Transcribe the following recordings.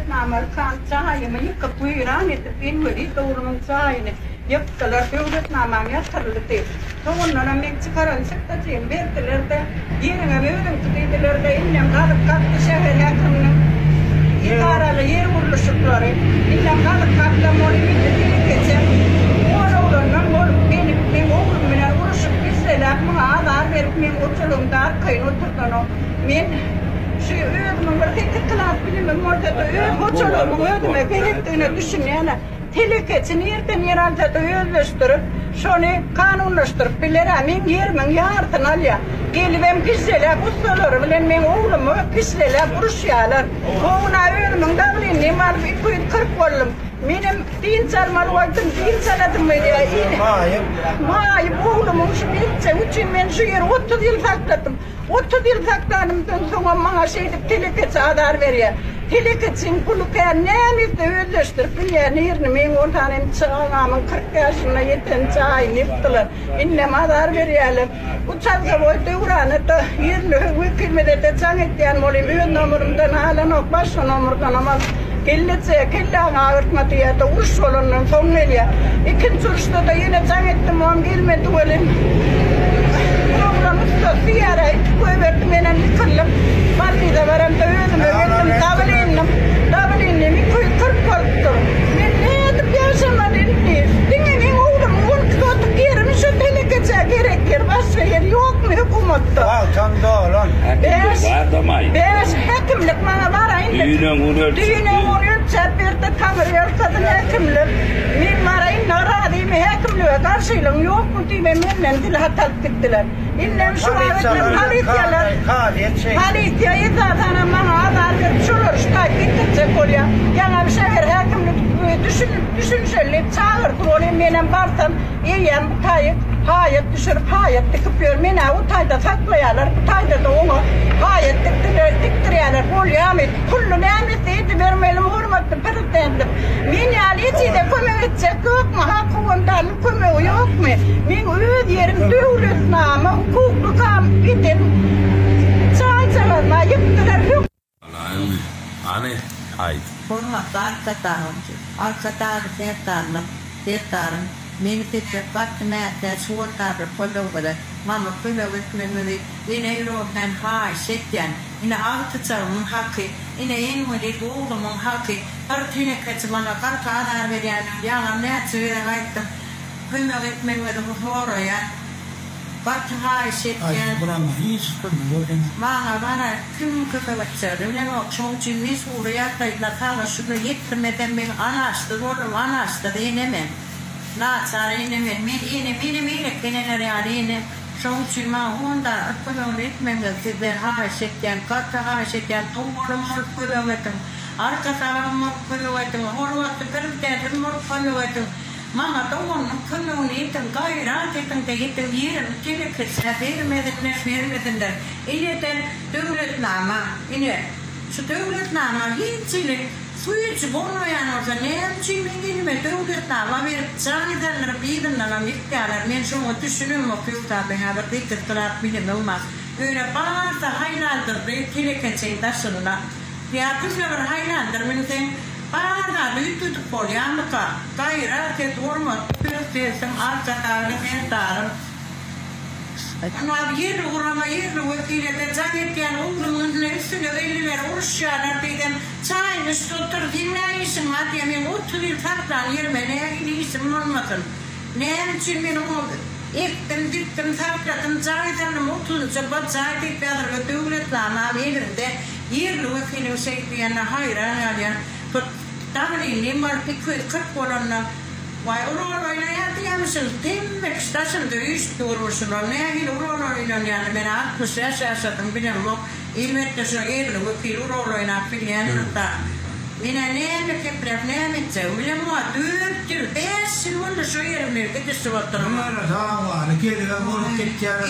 Vietnamer kan saai men ik kuiran it in wedi turun saai ne yak color Vietnam ya karlete to wonna Mexicaran sekta jember telerde yene ngabe telerde innem gal kat şehir yakın ikara le yer murlu şuklare innem gal kat da mori biteli geçe orada nan mor benim oğlum bana uğraşıp bizler ama adar verip men oturumda kayın oturtano men şu öğrenme tek klas bilim orada oturum öğrenme gerektiğini düşünüyorum Tehlikesi nereden yeraltı öğrenmiştir, şunu kanunlaştırıp bilir, amin yermen yartın alya. Gelibem pisleler, kustalar, bilen men oğlumu pisleler, buruşyalar. Oğuna öğrenmen davlin, ne var bir kuyut kırk oğlum. Benim din salmalı vaktim, din saladım mıydı ya? Mayıp oğlumun şu bilse, üçün ben şu yer 30 yıl sakladım. 30 yıl sakladımdan sonra bana şeydip tehlikesi adar veriyor. Tehlikesinin kulukaya neymişti ödleştirip bilen yerini men ortanem çağamın 40 yaşına yeten çağın yaptılar. İnnem adar veriyorlar. Uçalga boydu uğranı da yerini hükümede de çağın ettiyen olayım. Ön nomurumdan halen ok başka nomurdan ama Kelletse kellan ağırtmadı ya da uruş olanın sonuyla ya. İkinci uçta da yine çağın ettim oğlum gelmedi olayım. Programı da ziyara koyverdim enen yıkılım. Valide varım da ödüm öğrendim davalinim ikoy kırk korktum. Ben ne edip yaşamadın diye. Dinleyin oğlum on tutup yerim şu tehlikesi gerekir. Başka yer yok mu hükümette? Tam doğru. Beş hekimlik bana var indi. Düğüne vuruyor çapırdı kamerıyor kadın hekimlik. Min marayın naradıyım hekimliğe karşıyla yok mu diye benden dil hatalık gittiler. İnnem şu avetler halityalar. Halityayı zaten bana adar verip şular şutay gittirecek oluyor. Yani bir şehir hekimlik düşünseli çağırdı olayım benim barsam iyiyim tayık. Hayat düşürüp hayat tıkıpıyor. Mene utayda saklayalar. Utayda da onu hayat tıktırıyorlar. Oluyor. Kullu nemesi vermeyelim hurmatlı pırtendim. Mene aliyeciyle kömü edecek yok mu? Hakkı kömü yok mu? Men öd yerim devlet namı hukuklu kam gidin. Çayçalarına yıktılar yok. Anne, hayır. Hurmatlı arkatarım, tehtarım. Min tycker faktum är att det är svårt att förlora. Mamma förlorar kvinnor. Inne i råden har sitten. Inne allt som hacki. Inne in med det goda man hacki. Har tillräckligt som man har kartat med det. Jag har nät så vidare vet. Kvinnor med det håret ja. Vart har sitten. Många vara kvinnor för att säga. Det är också som vis ord jag tar att tala så det gick med dem med annars. Det var de annars det är nämligen. Natsar inne med inne kenen realine shonchima honda akkolonit men det har sett katta har sett tomrum kullovetum arka salam kullovetum horvat perten mor kullovetum mamma toon kullonit kaira tetan teiten hier tilkes haver med det mer med den där inne duret nama inne så duret nama hintsile Suits bonojan on se neemchimingin me tuudetna lavir saanidella piidennalla mikkäällä mien sumo tysynymmo filtaa behävä tikkettolaat miten numas. Yhdä paasta Highlander tilkensin tässä nuna. Ja kysyvän Highlander minuten paada lyttyt poljanka. Tai rääket urmat pyrteesem artsataalla kertaalla. No jirurama jirruukin, että säketään uudemman löystyä välillä ursjana pidän sainustuttar dinäisen matia min uttuli faktan jirmenee niisen mammakan. Näemtsin minun etten tytten faktan saitan mutun se pat saitit pedra tuulet lama viidente jirruukin seittiänä hairaan ja tavallin limmar pikkuit kakkolonna vai uroloina jäätiämisen timmeksi tässä on ystuuruusella näihin uroloina ja ne mennä akkus äsäässä on pidemmä ilmettä se on erluukin uroloina pidemmä minä näemme keprät näemme se minä mua työrtyy päässä mulle se erluukin ketessä vattana Mara saavaa ne kielivä mulkit ja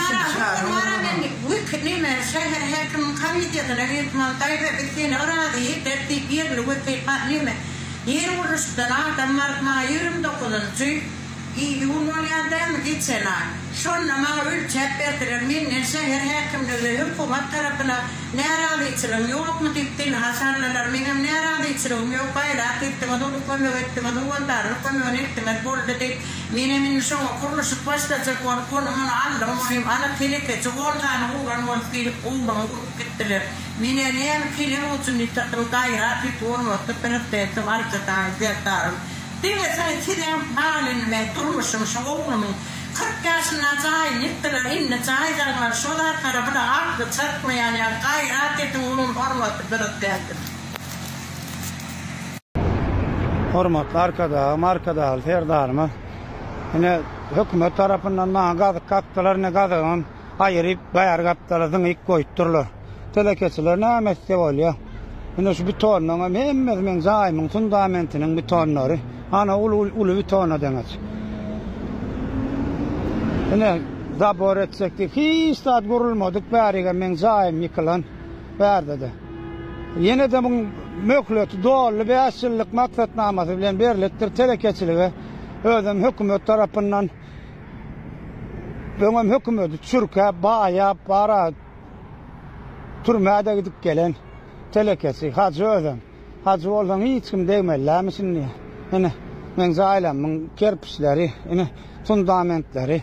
Vilket nimen säger här kan man inte det vet man tajva vilken oradi hittati erluukin nimen Jirurustana tamarma yurumdokulan sy iyi unolayan değil mi gitsene? Sonra bana ülçep verdiler. Minne şehir hekimleri hükümet tarafına nerede içirim yok mu diptin hasarlılar. Benim nerede içirim yok bayrak ettim. Adını koymuyor ettim. Adını gönderdim. Koymuyor ettim. Burada deyip benim sonra kuruluşu başlayacak var. Konumun aldım. Ana tehlikesi. Oradan uğran var. Uğran vurup gittiler. Benim neyem kilim olsun istedim. Gayrat bir turmattı. Penetledim. Arkadan ziyarlarım. Değil mi sen kilem halinle durmuşum şu oğlumun. 40 yaşına cahil gittiler, inne cahiller şolar tarafına aklı çatmayan ya gayret ettim onun hormatı bıraktılar. Hormatlı arkadaşlar, ferdarımı. Yine hükümet tarafından bana gazık kaktılar, ne gazığın ayırıp bayar kaptaladın ilk koyutturlar. Telekeçiler ne emekte oluyor. Yine şu betonla, men zayımın fundamentinin betonları, ana ulu betona demek. Yine zabor etsektik, hiç saat kurulmadık, bariga men zayım yıkılan, berde de. Yine de bunun möklötü doğru bir asıllık maksatnaması bilen berlettir telekeçiliğe, özüm hükümet tarafından, benim hükümeti Türkiye baya para turmaya da gidip gelen telekesi, hacı özüm. Hacı olsan hiç kim değmeliler misin diye. Yine men zayımın kerpiçleri, yine fundamentleri,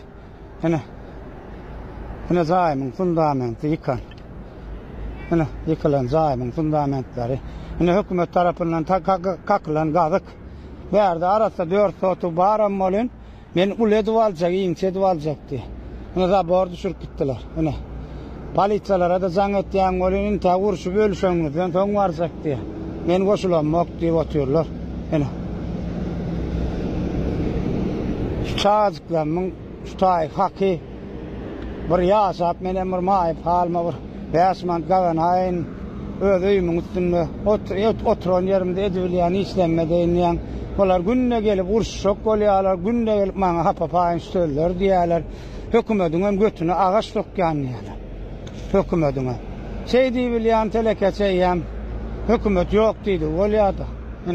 yine zayımın fundamenti yıkan. Yine yıkılan zayımın fundamentleri. Yine hükümet tarafından kakılan gazık. Verdi arası 4 sotu bağıram olun. Men ule duvalacak, ince duvalacak diye. Yine zabor düşürüp gittiler. Yine polisalara da zan ettiğen olun. İnta vuruşu bölüşönüzden son varacak diye. Men koşulanmak diye otuyorlar. Yine şu çağızıklarımın tutay haki bir yasap men emir maip halma bir besman gavan hayn öz öýümüň üstünde oturan yerimde edilýän islenmedeýän bolar günne gelip urşok bolýarlar, günne gelip maňa hapapaýyn söýler diýerler. Hökümetiň götüne agaç sokýan diýerler. Hökümetiň şey diýilýän telekeçeýem hökümet ýok diýdi bolýardy.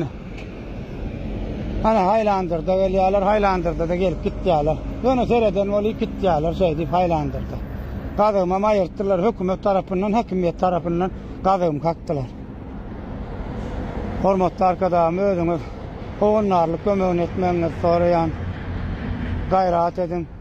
Ana Haylandır'da gelýärler, Haylandır'da da gelip gitýärler. Ýöne sereden bolup gitýärler, şey diýip Haylandır'da. Gazymy aýyrtdylar hökümet tarapyndan, hakimiýet tarapyndan gazymy kakdylar. Hormatly arkadaşlar, özüňiz oňarlyk kömegini etmeňizi soraýan. Gayrat edin.